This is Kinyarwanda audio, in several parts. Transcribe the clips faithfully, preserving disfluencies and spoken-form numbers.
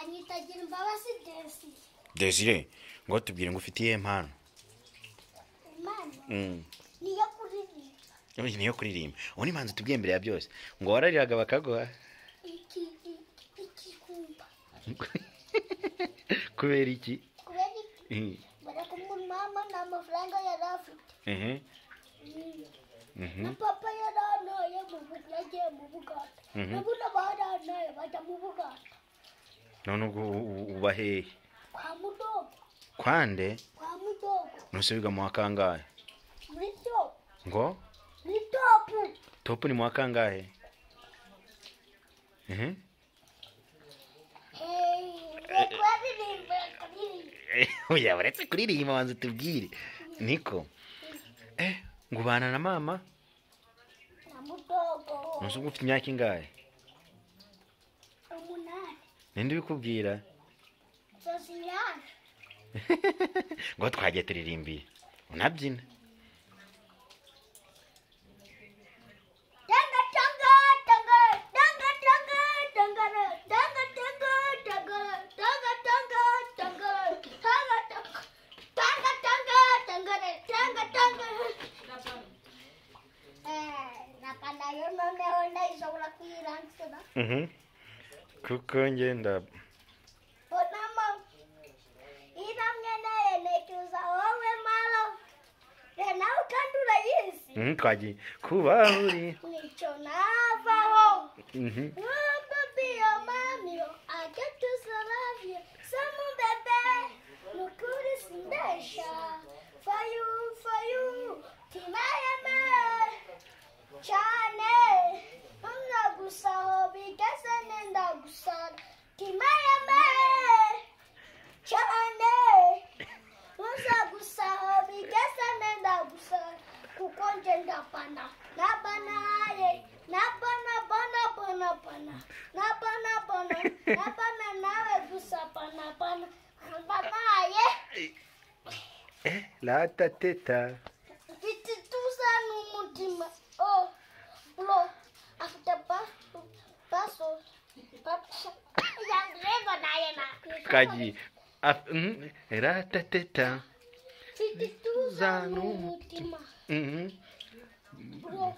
banyitagira imbabazi Desire. Desire ngo tubwire ngo ufitiye impano. Impano Mm. niyo kuririmba. Oyi niyo kuririmba. Uwo ni manzi tubwiye mbere ya byose. Ngo warariraga bakaguha. Iki iki kumba. Kubera iki? Kubera iki? Mhm. Bara kumumama na mafaranga yari afite. Mhm. Mhm. Na papa yaranaye mu yagiye mu Buganda. Nabona baranaye bajya mu Buganda. None ubwo ubahehe. Kwa mudogo. Kwande? Kwa mudogo. Nusubiga mu wakangahe? Muri top. Ngo? Muri top. Top ni mu wakangahe? Mhm. Eh, kuririmba kuririmba. Oya baretse kuririmba wanze tubwire. Niko. Eh, ngubana na mama? Na mudogo. Nusubiga ufite imyaka ingahe? Umunani. Ninde ubikubwira? Sosiyana. Ngo twagiye turirimbira. Unabyina. Tanga tanga tanga tanga tanga tanga tanga tanga tanga tanga tanga tanga tanga tanga tanga tanga tanga eh napanda yo none onda isola kuirantsena. Mhm. Kuko ngenda Bonama iramye naye netuza wowe malo. Rena ukandura yisi. Mhm twagiye kubahuri. Nicho navaho. Mhm. Oh, baby, oh, mommy, oh, I get to so love you. Some baby, look who this nation. For you, for you, Timayama, Chane, Unagusa, Hobby, Gassan and Agusan, Timayama, Chane, Unagusa, Hobby, Gassan and Agusan, Kukonjenda Pana, Nabana, Nabana, Bana, Bana, Bana, Nabana, Bana, Nabana, Nawe, Gusa, Pana, Pana, Bana, Eh, la tateta. Viti tusa numutima. Oh, bro, after paso, paso, paso. Yang leva na yana. Kaji. Af, mhm. La tateta. Viti tusa numutima. Mhm. Bro.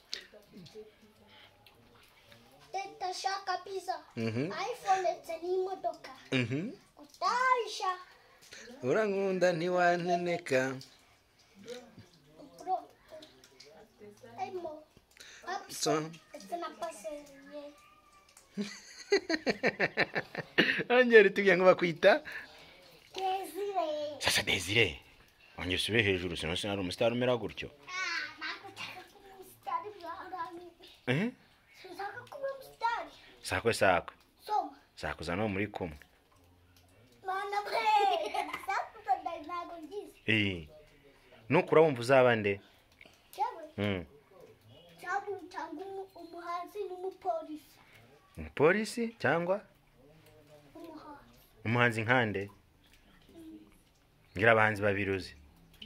Teta shaka pizza. Mhm. iPhone etani modoka. Mhm. Utaisha. Urangunda ntiwanteneka. Bro. Emo. So. Etana pase. Angeri tugiye ngo bakwita. Desire. Sasa Desire. Onye usube hejuru sino sinari umustar umera gutyo. Ah, nakutaka kumstari bwarani. Eh? Saka kumstari. Sako sako. Soma. Sako zano muri kumwe. Mana bre. Sako tadai nago ngize. Eh. Nukura wumva uzaba nde? Cyawe. Mhm. Cyabu tangu umuhanzi n'umupolisi. Polisi cyangwa Umuhanzi. umuhanzi nkande? Ngira abahanzi babiruzi.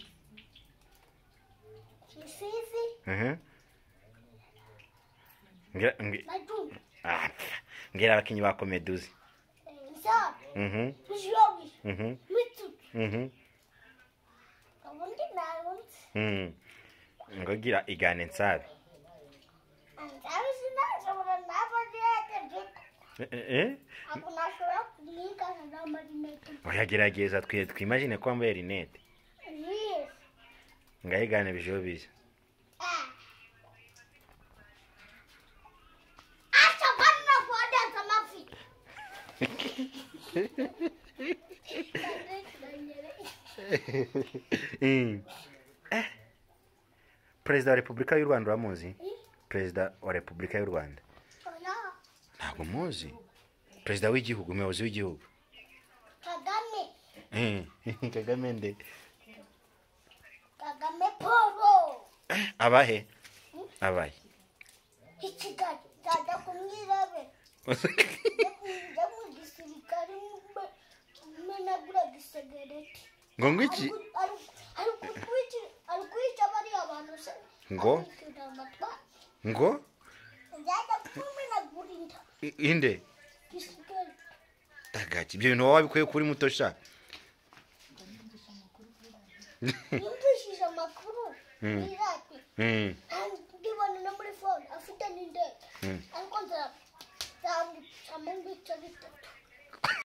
Kisizi. Mhm. Ngira ngi Najum. ah. Ngira abakinyi ba komeduzi. Nsa. Mhm. Bijobi. Mhm. Mitu. Mhm. Kabundi nawunt. Mhm. Ngogira igane nsabe. Antawe sinazo bora nabadete. Eh eh. Akuna shora kunika na marinete. Oyagerageza twe twimagine ko ambaye rinete. Yes. Ngayigane bijobiza. Ah. Acha bana kwada kamafi. Mm. Eh. President wa Republika y'u Rwanda uramuzi? President wa Republika y'u Rwanda. Oya. Ntabwo muzi. President w'igihugu, umuyobozi w'igihugu. Kagame. Eh, Kagame nde. Kagame Paul. Eh, abahe? Abahe. Ikigali. Dada kumwirabe. Njya mu gisirikare menagura gisegereti. Ngo ngiki? Ari kutwica, ari kwica bari abantu se. Ngo? Ngo? Njya kumenagura inda. Inde. Gisegereti. agaki ibyo bintu wabikuye kuri muto sha yumvishije amakuru irati mm ndibona no muri phone afite n'indege ariko nza nza amungu icyo bitatu